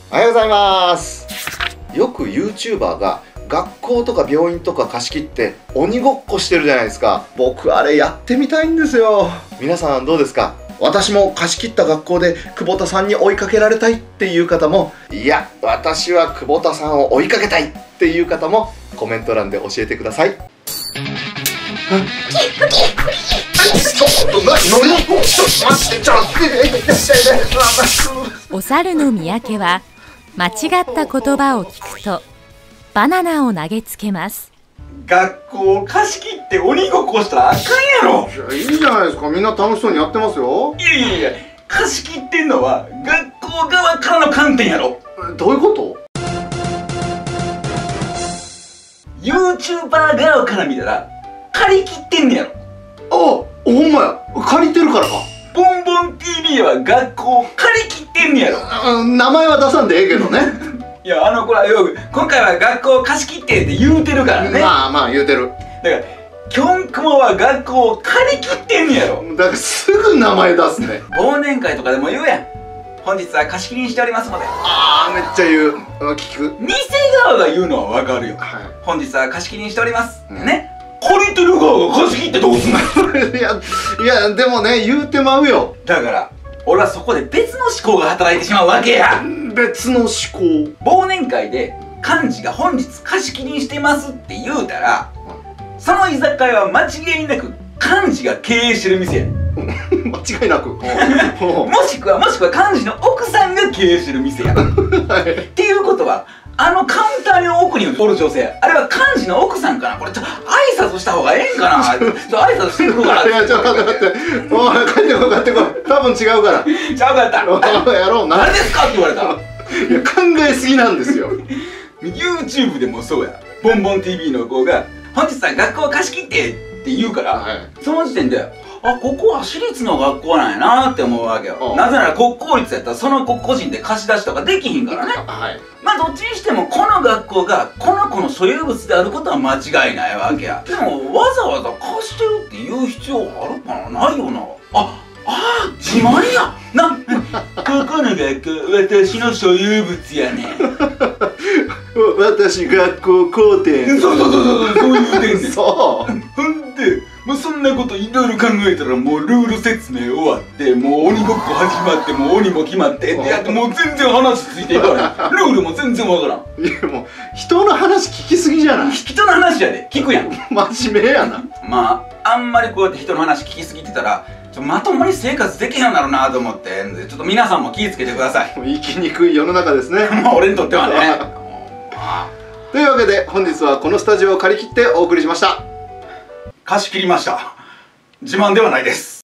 おはようございます。よく YouTuber が学校とか病院とか貸し切って鬼ごっこしてるじゃないですか。僕あれやってみたいんですよ。皆さんどうですか？私も貸し切った学校で久保田さんに追いかけられたいっていう方も、いや私は久保田さんを追いかけたいっていう方もコメント欄で教えてください。 お猿の三宅は間違った言葉を聞くとバナナを投げつけます。 学校貸し切って鬼ごっこしたらあかんやろ。 いいじゃないですか、みんな楽しそうにやってますよ。 いや貸し切ってんのは学校側からの観点やろ。 どういうこと？ YouTuber 側から見たら借り切ってんねやろ。 あ、ほんまや、借りてるからか。 ボンボン TV は学校借り切ってんねやろ。 名前は出さんでええけどね。 いやこれはよく今回は学校貸し切ってって言うてるからね。 まあまあ言うてる。 だからキョンクモは学校借り切ってんねやろ。 だからすぐ名前出すね。 忘年会とかでも言うやん。本日は貸し切りにしておりますので。 ああ、めっちゃ言う。聞く。 店側が言うのはわかるよ。 はい、 本日は貸し切りにしております、ね。借りてる側が貸し切ってどうすんの？ いやでもね、言うてまうよ。 だから俺はそこで別の思考が働いてしまうわけや。 別の思考。 忘年会で幹事が本日貸し切りにしてますって言うたら、その居酒屋は間違いなく幹事が経営してる店や。 間違いなく。 もしくは幹事の奥さんが経営してる店や。っていうことはカウンターの奥におる女性、あれは幹事の奥さんかな。これ挨拶した方がええんかな。挨拶してくるから。 いやちょっと待って。おい、帰ってこい帰ってこい。多分違うから。 ちゃうかった。 やろうな。 何ですかって言われた。 いや考えすぎなんですよ。 YouTube でもそうや。ボンボン TV の子が本日は学校貸し切ってって言うから、その時点でここは私立の学校なんやなって思うわけよ。なぜなら国公立やったらその子個人で貸し出しとかできひんからね。まあどっちにしてもこの学校がこの子の所有物であることは間違いないわけや。でもわざわざ貸してるって言う必要あるかな？ないよな。自慢やな。ここの学校私の所有物やねん。 私学校校庭。 そう言うてんねん。 そう。 ほんでもうそんなこといろいろ考えたらもうルール説明終わって、もう鬼ごっこ始まってもう鬼も決まってってやって、もう全然話ついていかない。ルールも全然わからん。 いやもう人の話聞きすぎじゃない。 人の話やで聞くやん。 真面目やな。 まああんまりこうやって人の話聞きすぎてたらまともに生活できへんようになるなと思って、ちょっと皆さんも気ぃつけてください。 生きにくい世の中ですね。 まあ俺にとってはね。 というわけで本日はこのスタジオを借り切ってお送りしました。 貸し切りました。自慢ではないです。